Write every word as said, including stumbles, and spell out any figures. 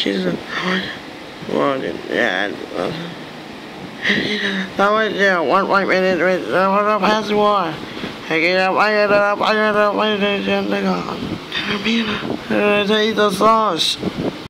Jesus. Well, yeah. That was, yeah, one white minute, what up, pass the war. I get up, I get up, I get up, I get up, I get up, I get up, I eat the sauce.